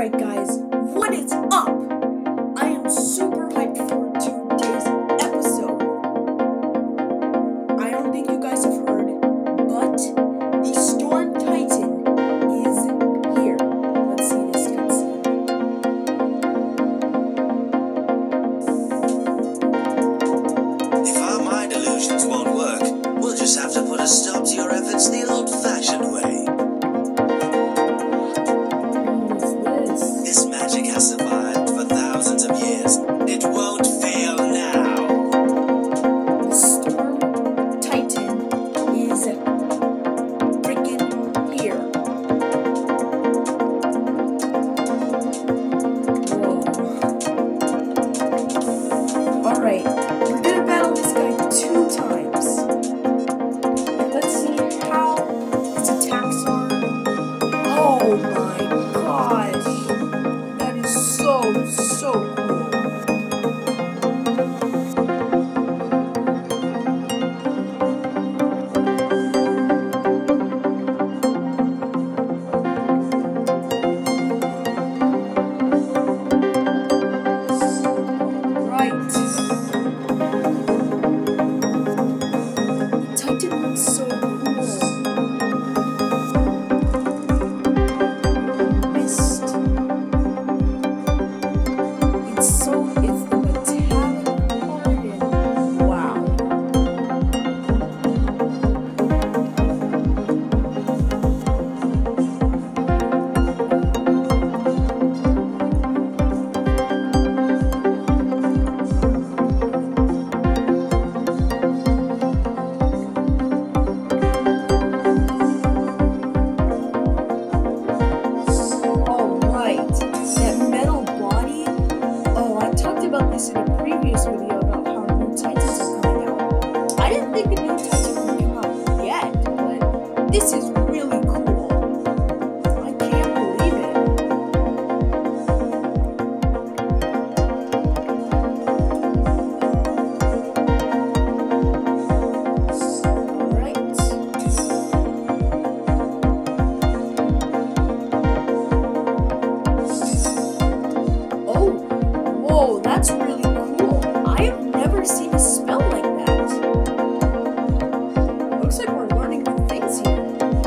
Alright guys, what is up? I am super hyped for today's episode. I don't think you guys have heard, but the Storm Titan is here. Let's see this cutscene. If our mind illusions won't work, we'll just have to put a stop to your efforts the old-fashioned way. This magic has survived for thousands of years. It won't fail now. The Storm Titan is freaking here. Whoa. Alright, we're gonna battle this guy 2 times. And let's see how its attacks are. Oh my gosh. That is so cool. Right. The Titan looks so cool. Mist. It's the metallic part and wow. Alright, that metal body. Oh, I talked about this in a previous video about how new Titans are coming out. I didn't think a new Titan would come out yet, but this is really cool. I can't believe it. Alright. Oh, whoa, that's really cool. I have never seen a spell like that. Looks like we're learning new things here.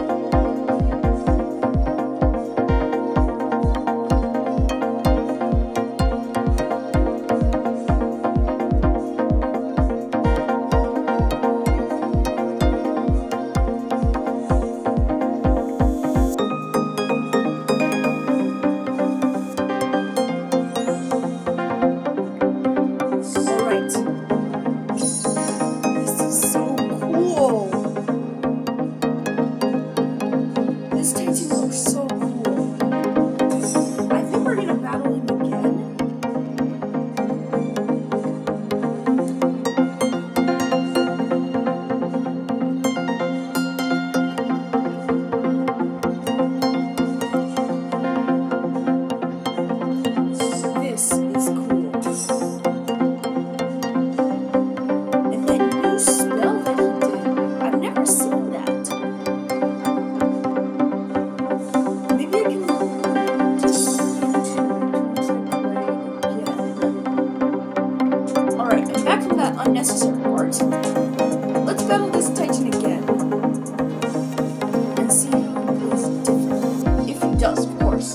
Alright. This is so cool. This Titan looks so cool. I think we're gonna battle him again. This is cool. And that new spell that he did, I've never seen that. Maybe I can just Alright, and back from that unnecessary part. Let's battle this Titan again. And see how he plays different. If he does, of course.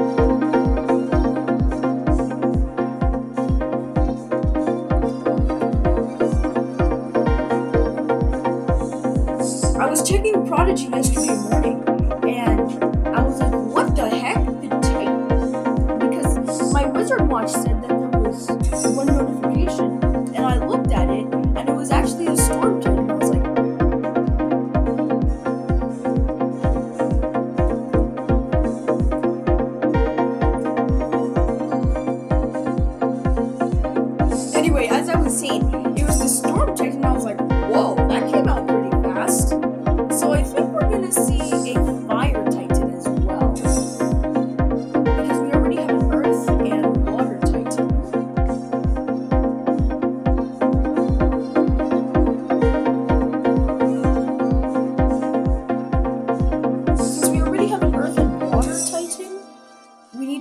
I was checking Prodigy yesterday morning, and I was like, what the heck? The Titan? Because my Wizard Watch said that there was one notification, and I looked at it, and it was actually a Storm Titan. I was like, anyway, as I was saying, it was the Storm Titan, and I was like, whoa, that came out pretty fast. So I think we're gonna see a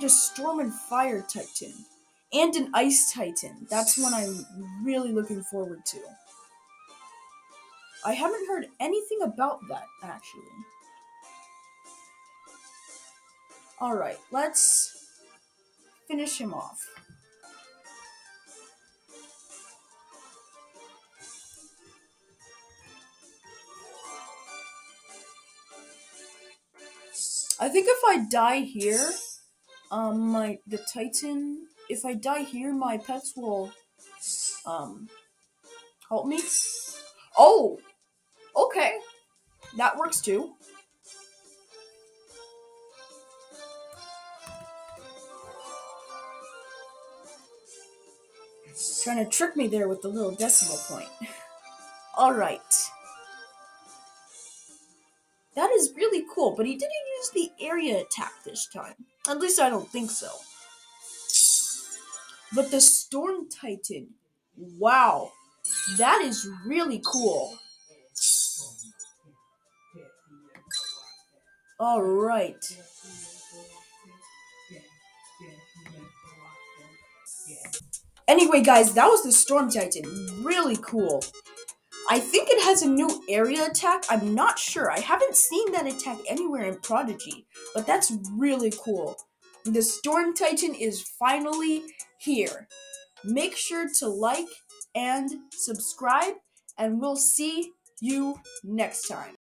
a Storm and Fire Titan. And an Ice Titan. That's one I'm really looking forward to. I haven't heard anything about that, actually. Alright, let's finish him off. I think if I die here, the Titan, if I die here, my pets will, help me. Oh! Okay. That works too. Trying to trick me there with the little decimal point. Alright. That is really cool, but he didn't use the area attack this time. At least I don't think so. But the Storm Titan, wow, that is really cool. Alright. Anyway, guys, that was the Storm Titan. Really cool. I think it has a new area attack. I'm not sure. I haven't seen that attack anywhere in Prodigy, but that's really cool. The Storm Titan is finally here. Make sure to like and subscribe, and we'll see you next time.